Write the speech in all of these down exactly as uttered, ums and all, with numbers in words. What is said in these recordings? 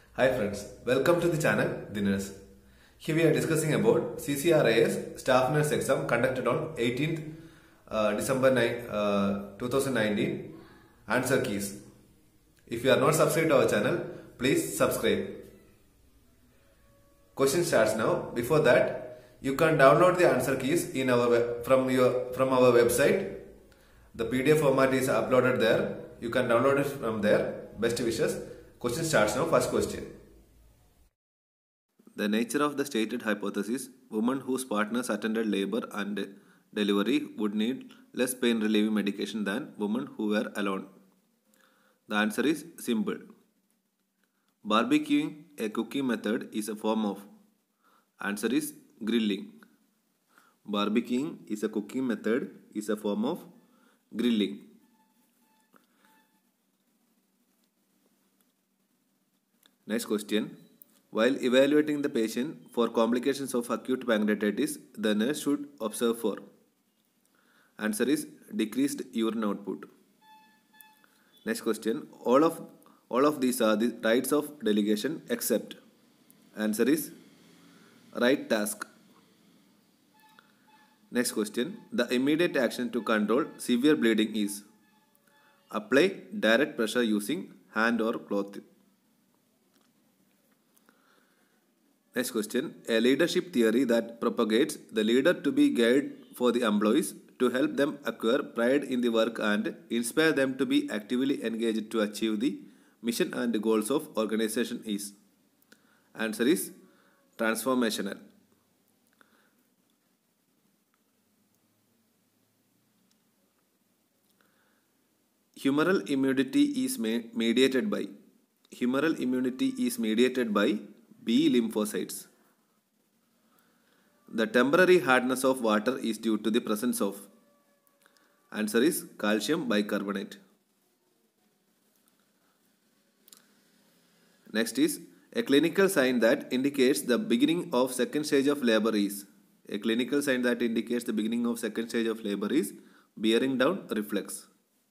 Hi friends, welcome to the channel The Nurse. Here we are discussing about C C R A S Staff Nurse Exam conducted on eighteenth uh, December uh, two thousand nineteen. Answer keys. If you are not subscribed to our channel, please subscribe. Question starts now. Before that, you can download the answer keys in our web, from your from our website. The P D F format is uploaded there. You can download it from there. Best wishes. Question starts now. First question. The nature of the stated hypothesis, women whose partners attended labor and delivery would need less pain relieving medication than women who were alone. The answer is simple. Barbecuing, a cooking method, is a form of. Answer is grilling. Barbecuing is a cooking method, is a form of grilling. Next question. While evaluating the patient for complications of acute pancreatitis, the nurse should observe for. Answer is decreased urine output. Next question. All of all of these are the rights of delegation except. Answer is right task. Next question. The immediate action to control severe bleeding is apply direct pressure using hand or cloth. Next question. A leadership theory that propagates the leader to be guide for the employees to help them acquire pride in the work and inspire them to be actively engaged to achieve the mission and goals of organization is. Answer is transformational. Humoral immunity is mediated by. Humoral immunity is mediated by B lymphocytes. The temporary hardness of water is due to the presence of. Answer is calcium bicarbonate. Next is a clinical sign that indicates the beginning of second stage of labor is. A clinical sign that indicates the beginning of second stage of labor is bearing down reflex.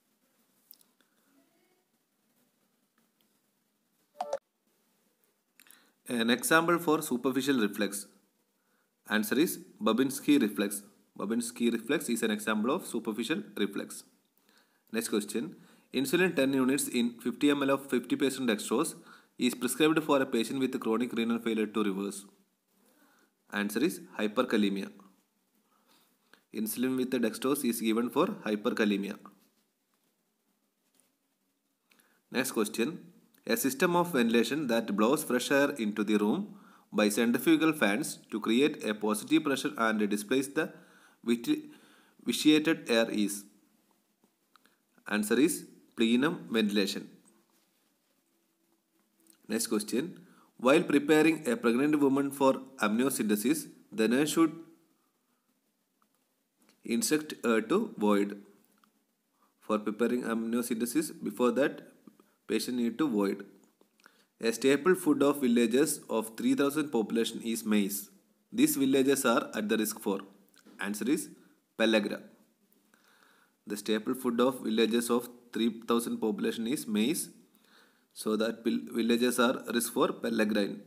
An example for superficial reflex. Answer is Babinski reflex. Babinski reflex is an example of superficial reflex. Next question. Insulin ten units in fifty milliliters of fifty percent dextrose is prescribed for a patient with chronic renal failure to reverse. Answer is hyperkalemia. Insulin with the dextrose is given for hyperkalemia. Next question. A system of ventilation that blows fresh air into the room by centrifugal fans to create a positive pressure and displace the vitiated air is. Answer is plenum ventilation. Next question. While preparing a pregnant woman for amniocentesis, the nurse should instruct her to void. For preparing amniocentesis, before that, patient need to void. A staple food of villages of three thousand population is maize. These villages are at the risk for. Answer is pellagra. The staple food of villages of three thousand population is maize. So that villages are risk for pellagra.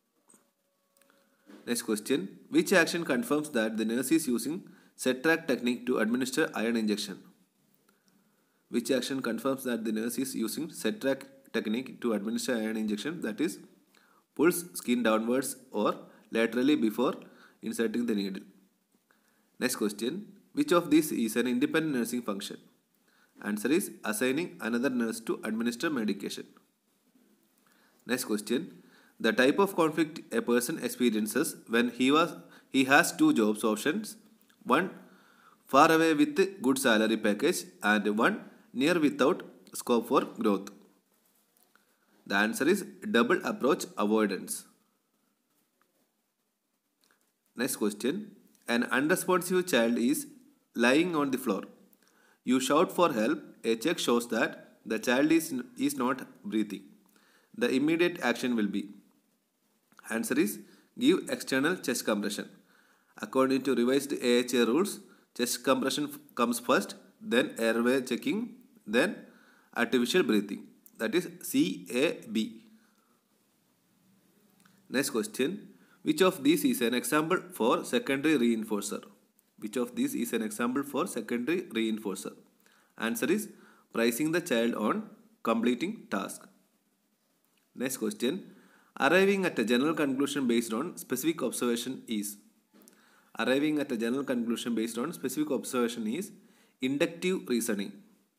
Next question. Which action confirms that the nurse is using C C R A S technique to administer iron injection? Which action confirms that the nurse is using C C R A S technique to administer iron injection, that is pulls skin downwards or laterally before inserting the needle. Next question. Which of these is an independent nursing function? Answer is assigning another nurse to administer medication. Next question. The type of conflict a person experiences when he was he has two jobs options, one far away with good salary package and one near without scope for growth. The answer is double approach avoidance. Next question. An unresponsive child is lying on the floor. You shout for help. A check shows that the child is, is not breathing. The immediate action will be. Answer is give external chest compression. According to revised A H A rules, chest compression comes first, then airway checking, then artificial breathing. That is C A B. Next question. Which of these is an example for secondary reinforcer? Which of these is an example for secondary reinforcer? Answer is pricing the child on completing task. Next question. Arriving at a general conclusion based on specific observation is. Arriving at a general conclusion based on specific observation is inductive reasoning.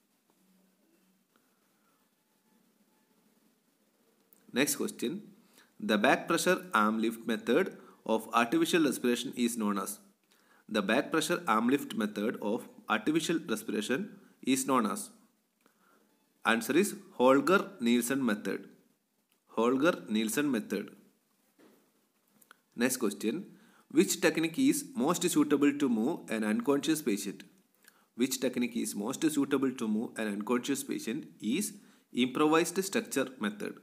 Next question. The back pressure arm lift method of artificial respiration is known as. The back pressure arm lift method of artificial respiration is known as. Answer is Holger-Nielsen method. Holger-Nielsen method. Next question. Which technique is most suitable to move an unconscious patient? Which technique is most suitable to move an unconscious patient is improvised structure method.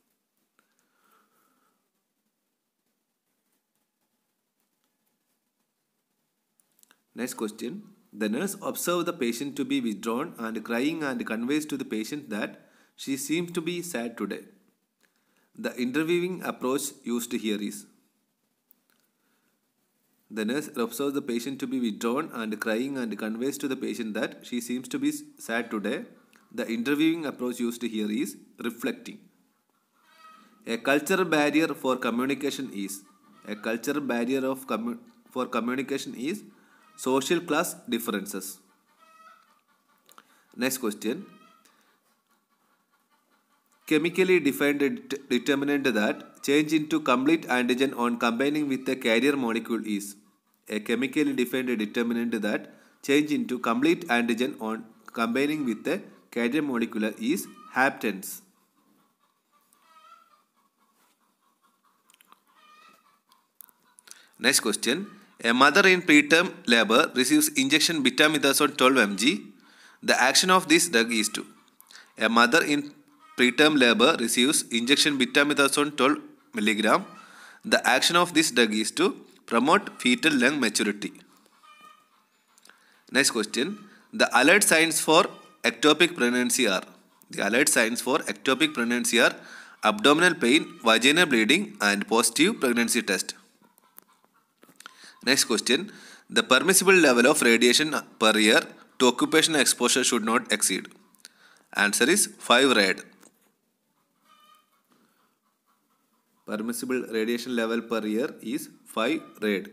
Next question. The nurse observes the patient to be withdrawn and crying and conveys to the patient that she seems to be sad today. The interviewing approach used here is. The nurse observes the patient to be withdrawn and crying and conveys to the patient that she seems to be sad today. The interviewing approach used here is reflecting. A cultural barrier for communication is. A cultural barrier of commu for communication is social class differences. Next question. Chemically defined det determinant that change into complete antigen on combining with a carrier molecule is. A chemically defined determinant that change into complete antigen on combining with a carrier molecule is haptens. Next question. A mother in preterm labor receives injection betamethasone twelve milligrams. The action of this drug is to. A mother in preterm labor receives injection betamethasone twelve milligrams. The action of this drug is to promote fetal lung maturity. Next question. The alert signs for ectopic pregnancy are. The alert signs for ectopic pregnancy are abdominal pain, vaginal bleeding, and positive pregnancy test. Next question. The permissible level of radiation per year to occupational exposure should not exceed. Answer is five rad. Permissible radiation level per year is five rad.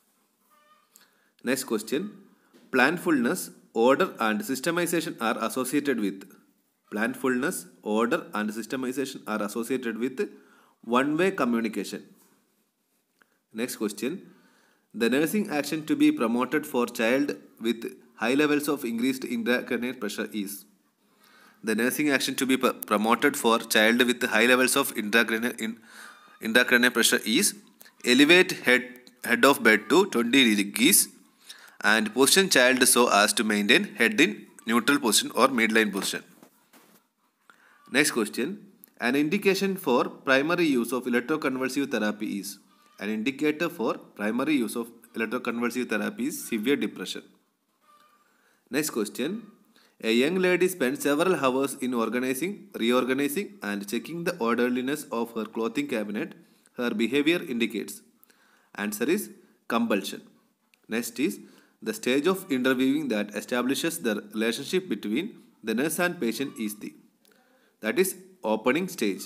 Next question. Planfulness, order and systemization are associated with. Planfulness, order and systemization are associated with one-way communication. Next question. The nursing action to be promoted for child with high levels of increased intracranial pressure is. The nursing action to be promoted for child with high levels of intracranial, in, intracranial pressure is elevate head, head of bed to twenty degrees and position child so as to maintain head in neutral position or midline position. Next question. An indication for primary use of electroconvulsive therapy is. An indicator for primary use of electroconvulsive therapy is severe depression. Next question. A young lady spends several hours in organizing, reorganizing and checking the orderliness of her clothing cabinet. Her behavior indicates. Answer is compulsion. Next is the stage of interviewing that establishes the relationship between the nurse and patient is the. That is opening stage.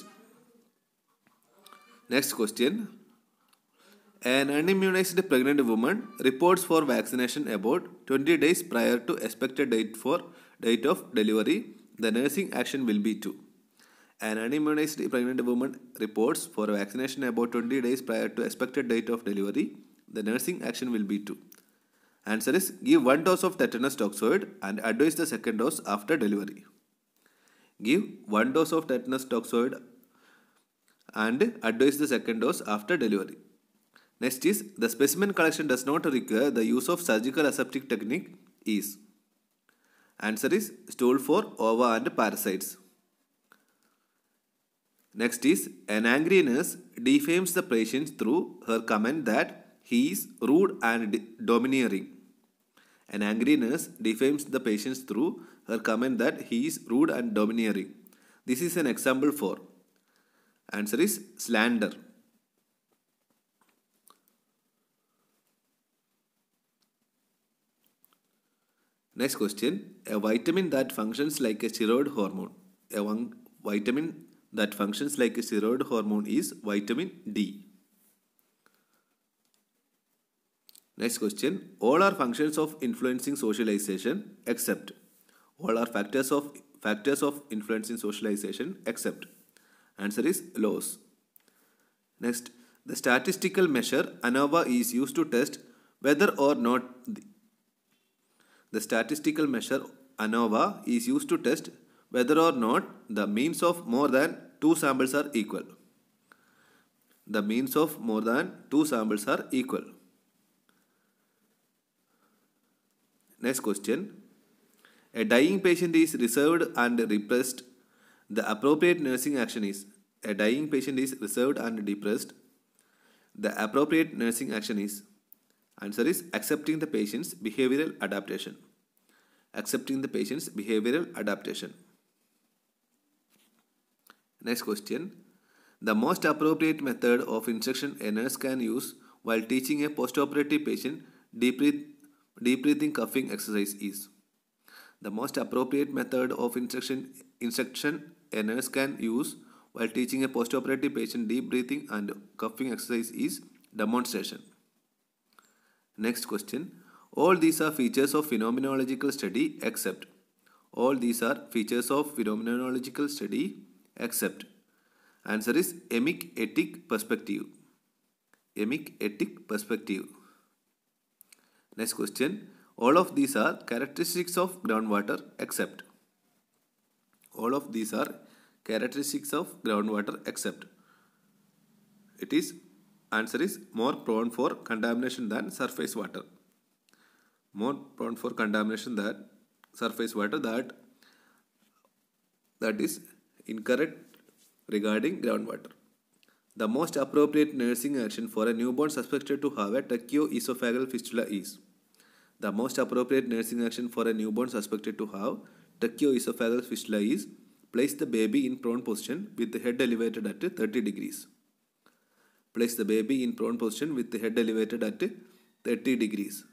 Next question. An unimmunized pregnant woman reports for vaccination about twenty days prior to expected date for date of delivery. The nursing action will be to. An unimmunized pregnant woman reports for vaccination about twenty days prior to expected date of delivery. The nursing action will be to. Answer is give one dose of tetanus toxoid and advise the second dose after delivery. Give one dose of tetanus toxoid and advise the second dose after delivery. Next is the specimen collection does not require the use of surgical aseptic technique is. Answer is stool for ova and parasites. Next is an angry nurse defames the patient through her comment that he is rude and domineering. An angry nurse defames the patient through her comment that he is rude and domineering. This is an example for. Answer is slander. Next question. A vitamin that functions like a steroid hormone. A one vitamin that functions like a steroid hormone is vitamin D. Next question. All are functions of influencing socialization except. All are factors of factors of influencing socialization except. Answer is laws. Next. The statistical measure ANOVA is used to test whether or not the, the statistical measure ANOVA is used to test whether or not the means of more than two samples are equal. The means of more than two samples are equal. Next question. A dying patient is reserved and repressed. The appropriate nursing action is. A dying patient is reserved and depressed. The appropriate nursing action is. Answer is accepting the patient's behavioral adaptation. Accepting the patient's behavioral adaptation. Next question. The most appropriate method of instruction a nurse can use while teaching a postoperative patient deep, breath, deep breathing coughing exercise is. The most appropriate method of instruction, instruction a nurse can use while teaching a postoperative patient deep breathing and coughing exercise is demonstration. Next question. All these are features of phenomenological study except. All these are features of phenomenological study except. Answer is emic ethic perspective. Emic ethic perspective. Next question. All of these are characteristics of groundwater except. All of these are characteristics of groundwater except. It is answer is more prone for contamination than surface water. More prone for contamination than surface water. That that is incorrect regarding groundwater. The most appropriate nursing action for a newborn suspected to have a tracheoesophageal fistula is. The most appropriate nursing action for a newborn suspected to have tracheoesophageal fistula is place the baby in prone position with the head elevated at thirty degrees. Place the baby in prone position with the head elevated at thirty degrees.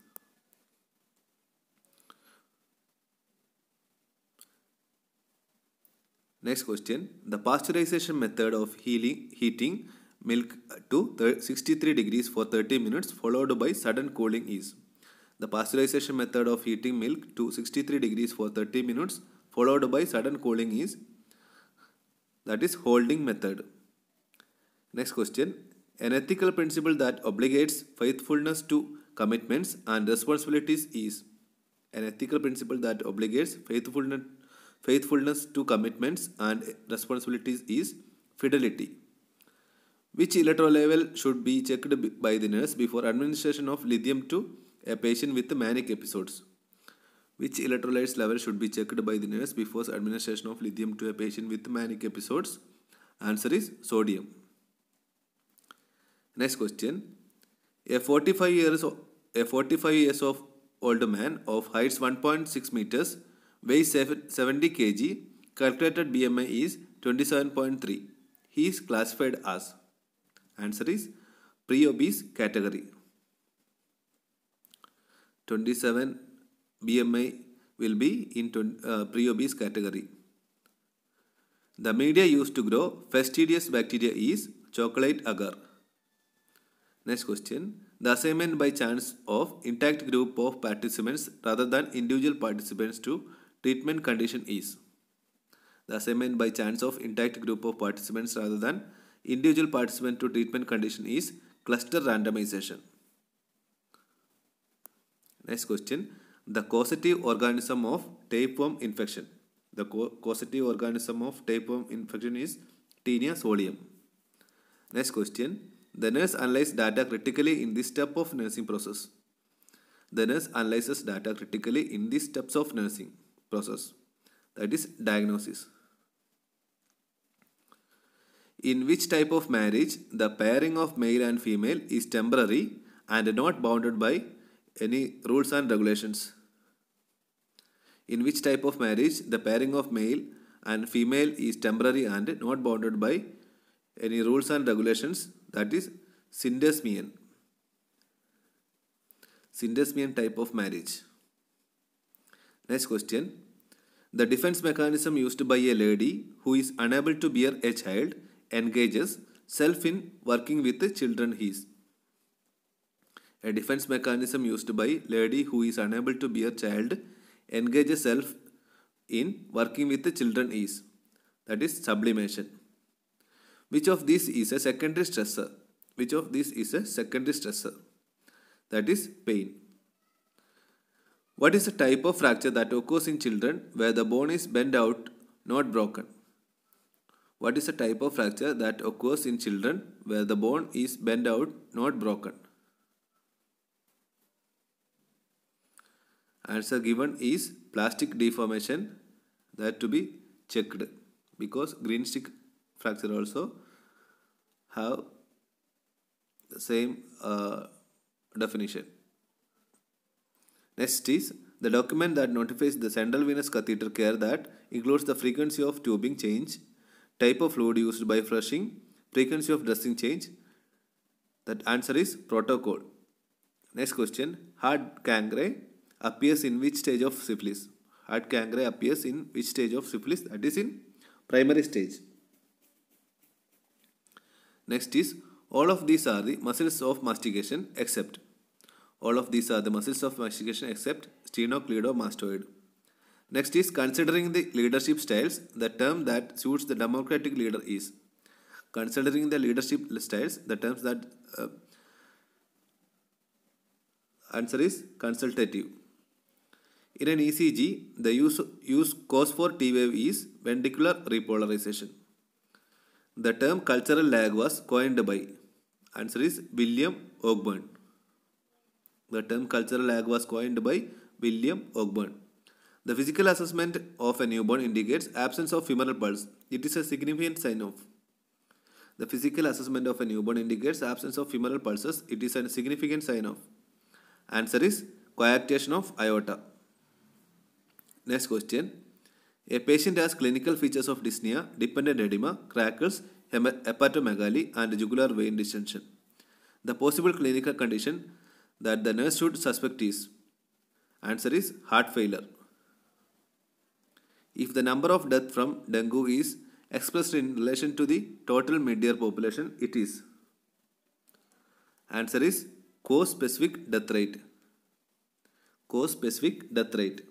Next question. The pasteurization method of healing, heating milk to sixty-three degrees for thirty minutes followed by sudden cooling is. The pasteurization method of heating milk to sixty-three degrees for thirty minutes followed by sudden cooling is. That is holding method. Next question. An ethical principle that obligates faithfulness to commitments and responsibilities is. An ethical principle that obligates faithfulness faithfulness to commitments and responsibilities is fidelity. Which electrolyte level should be checked by the nurse before administration of lithium to a patient with manic episodes? Which electrolytes level should be checked by the nurse before administration of lithium to a patient with manic episodes? Answer is sodium. Next question. A forty-five years a forty-five years of old man of heights one point six meters, weighs seventy kilograms, calculated B M I is twenty-seven point three. He is classified as. Answer is pre-obese category. twenty-seven B M I will be in uh, pre-obese category. The media used to grow fastidious bacteria is chocolate agar. Next question. The assignment by chance of intact group of participants rather than individual participants to treatment condition is. The assignment by chance of intact group of participants rather than individual participant to treatment condition is cluster randomization. Next question. The causative organism of tapeworm infection. The causative organism of tapeworm infection is Taenia solium. Next question. The nurse analyzes data critically in this step of nursing process. The nurse analyzes data critically in these steps of nursing process. That is diagnosis. In which type of marriage the pairing of male and female is temporary and not bounded by any rules and regulations? In which type of marriage the pairing of male and female is temporary and not bounded by any rules and regulations? That is syndesmian. Syndesmian type of marriage. Next question. The defense mechanism used by a lady who is unable to bear a child engages self in working with the children is. A defense mechanism used by lady who is unable to bear child engages self in working with the children is. That is sublimation. Which of these is a secondary stressor? Which of these is a secondary stressor? That is pain. What is the type of fracture that occurs in children where the bone is bent out, not broken? What is the type of fracture that occurs in children where the bone is bent out, not broken? Answer given is plastic deformation, that to be checked, because green stick fracture also have the same uh, definition. Next is the document that notifies the central venous catheter care that includes the frequency of tubing change, type of fluid used by flushing, frequency of dressing change. That answer is protocol. Next question. Heart cangre appears in which stage of syphilis? Heart cangre appears in which stage of syphilis? That is in primary stage. Next is all of these are the muscles of mastication except. All of these are the muscles of mastication except sternocleidomastoid. Next is considering the leadership styles, the term that suits the democratic leader is. Considering the leadership styles, the terms that uh, answer is consultative. In an E C G, the use, use cause for T wave is ventricular repolarization. The term cultural lag was coined by. Answer is William Ogburn. The term cultural lag was coined by William Ogburn. The physical assessment of a newborn indicates absence of femoral pulse. It is a significant sign of. The physical assessment of a newborn indicates absence of femoral pulses. It is a significant sign of. Answer is coarctation of aorta. Next question. A patient has clinical features of dyspnea, dependent edema, crackles, hepatomegaly, and jugular vein distension. The possible clinical condition that the nurse should suspect is. Answer is heart failure. If the number of deaths from dengue is expressed in relation to the total mid-year population, it is. Answer is cause-specific death rate. Cause-specific death rate.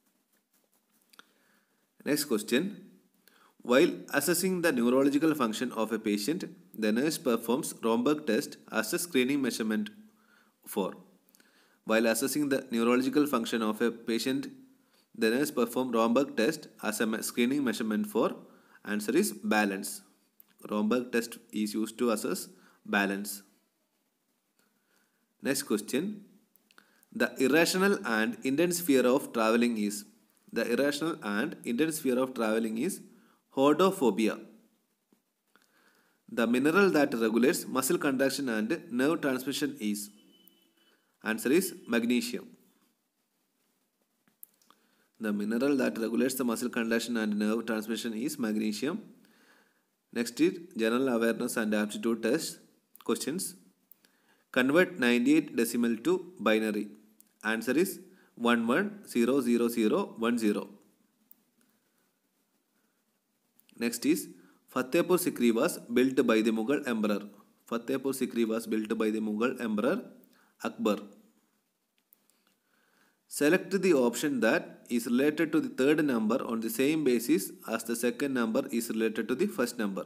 Next question. While assessing the neurological function of a patient, the nurse performs Romberg test as a screening measurement for. While assessing the neurological function of a patient, the nurse performs Romberg test as a screening measurement for. Answer is balance. Romberg test is used to assess balance. Next question. The irrational and intense fear of traveling is. The irrational and intense fear of traveling is hodophobia. The mineral that regulates muscle contraction and nerve transmission is. Answer is magnesium. The mineral that regulates the muscle contraction and nerve transmission is magnesium. Next is general awareness and aptitude test questions. Convert ninety-eight decimal to binary. Answer is one one zero zero zero one zero. Next is Fatehpur Sikri was built by the Mughal emperor. Fatehpur Sikri was built by the Mughal emperor Akbar. Select the option that is related to the third number on the same basis as the second number is related to the first number.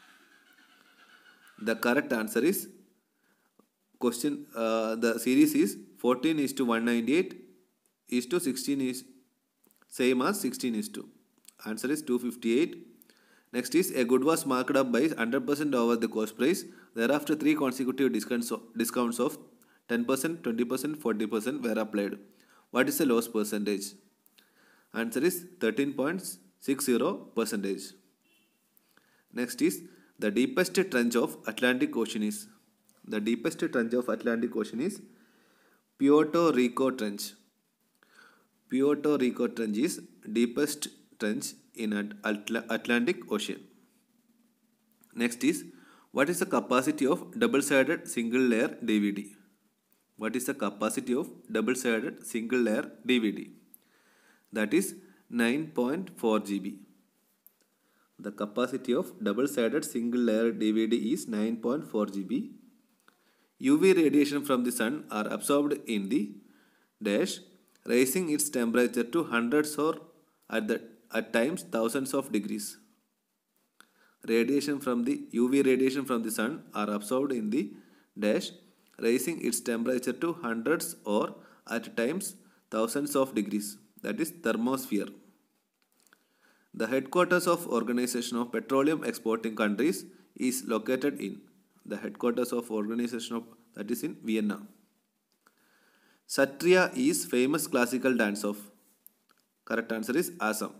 The correct answer is question. Uh, the series is fourteen is to one ninety-eight is to sixteen is same as sixteen is to. Answer is two fifty-eight. Next is a good was marked up by one hundred percent over the cost price. Thereafter, three consecutive discounts discounts of ten percent, twenty percent, forty percent were applied. What is the loss percentage? Answer is thirteen point six zero percent. Next is the deepest trench of Atlantic Ocean is. The deepest trench of Atlantic Ocean is Puerto Rico Trench. Puerto Rico Trench is deepest trench in Atl Atlantic Ocean. Next is what is the capacity of double-sided single-layer D V D? What is the capacity of double-sided single-layer D V D? that is nine point four G B. The capacity of double-sided single-layer D V D is nine point four G B. U V radiation from the sun are absorbed in the dash, raising its temperature to hundreds or at the at times thousands of degrees. Radiation from the U V radiation from the sun are absorbed in the dash, raising its temperature to hundreds or at times thousands of degrees. That is thermosphere. The headquarters of Organization of Petroleum Exporting Countries is located in the headquarters of Organization of that is in Vienna. Satriya is famous classical dance of. Correct answer is Assam.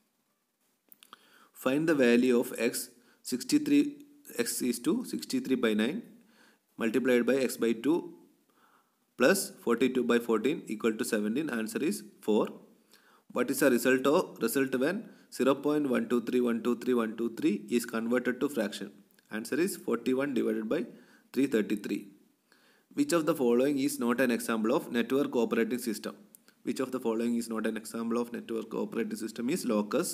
Find the value of x. sixty-three x is to sixty-three by nine multiplied by x by two plus forty-two by fourteen equal to seventeen. Answer is four. What is the result of result when zero point one two three one two three one two three is converted to fraction? Answer is forty-one divided by three hundred thirty-three. Which of the following is not an example of network operating system? Which of the following is not an example of network operating system is Locus.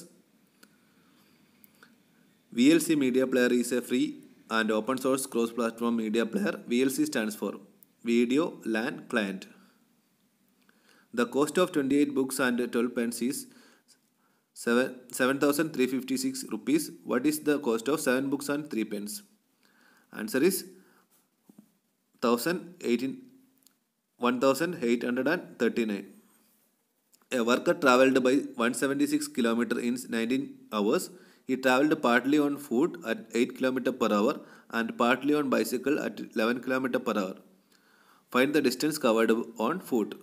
V L C Media Player is a free and open source cross-platform media player. V L C stands for Video LAN Client. The cost of twenty-eight books and twelve pens is seven thousand three hundred fifty-six rupees. What is the cost of seven books and three pens? Answer is one thousand eight hundred thirty-nine. A worker travelled by one hundred seventy-six kilometers in nineteen hours. He travelled partly on foot at eight kilometers per hour and partly on bicycle at eleven kilometers per hour. Find the distance covered on foot.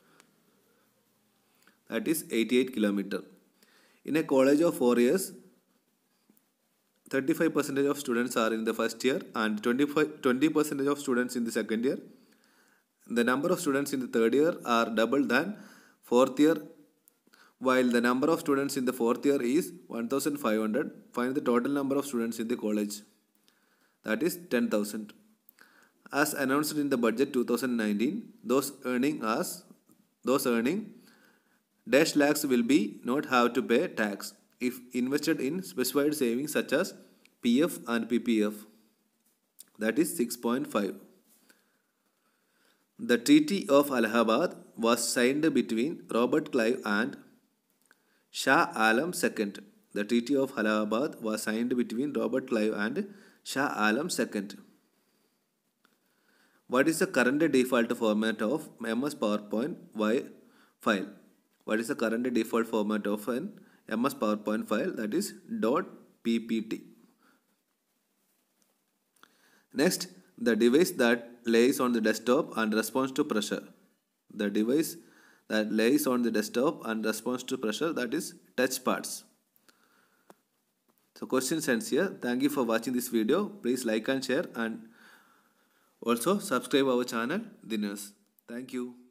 That is eighty-eight kilometers. In a college of four years, thirty-five percent of students are in the first year and twenty percent of students in the second year. The number of students in the third year are double than fourth year, while the number of students in the fourth year is one thousand five hundred. Find the total number of students in the college. That is ten thousand. As announced in the budget two thousand nineteen, those earning as those earning dash lakhs will be not have to pay tax if invested in specified savings such as P F and P P F. That is six point five. The Treaty of Allahabad was signed between Robert Clive and Shah Alam the Second. The Treaty of Allahabad was signed between Robert Clive and Shah Alam the Second. What is the current default format of M S PowerPoint file? What is the current default format of an M S PowerPoint file? That is .ppt. Next, the device that lays on the desktop and responds to pressure. The device that lays on the desktop and responds to pressure, that is touch pads. So questions ends here. Thank you for watching this video. Please like and share and also subscribe our channel, The Nurse. Thank you.